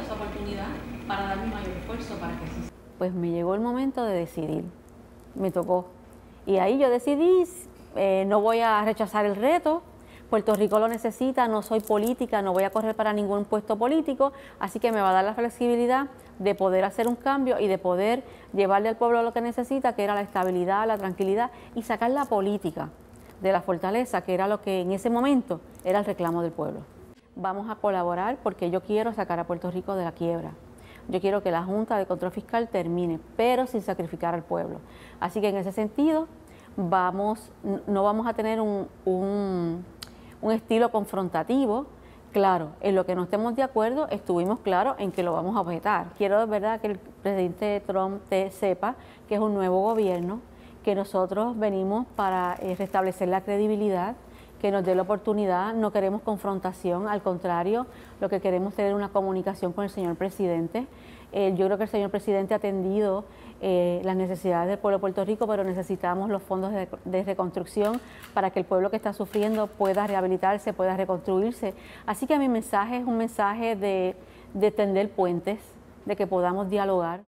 esa oportunidad para dar mi mayor esfuerzo para que así sea. Pues me llegó el momento de decidir, me tocó. Y ahí yo decidí, no voy a rechazar el reto, Puerto Rico lo necesita, no soy política, no voy a correr para ningún puesto político, así que me va a dar la flexibilidad de poder hacer un cambio y de poder llevarle al pueblo lo que necesita, que era la estabilidad, la tranquilidad y sacar la política de la fortaleza, que era lo que en ese momento era el reclamo del pueblo. Vamos a colaborar porque yo quiero sacar a Puerto Rico de la quiebra. Yo quiero que la Junta de Control Fiscal termine, pero sin sacrificar al pueblo. Así que en ese sentido, no vamos a tener un estilo confrontativo. Claro, en lo que no estemos de acuerdo, estuvimos claros en que lo vamos a objetar. Quiero de verdad que el presidente Trump sepa que es un nuevo gobierno, que nosotros venimos para restablecer la credibilidad, que nos dé la oportunidad, no queremos confrontación, al contrario, lo que queremos es tener una comunicación con el señor presidente. Yo creo que el señor presidente ha atendido las necesidades del pueblo de Puerto Rico, pero necesitamos los fondos de reconstrucción para que el pueblo que está sufriendo pueda rehabilitarse, pueda reconstruirse. Así que mi mensaje es un mensaje de tender puentes, de que podamos dialogar.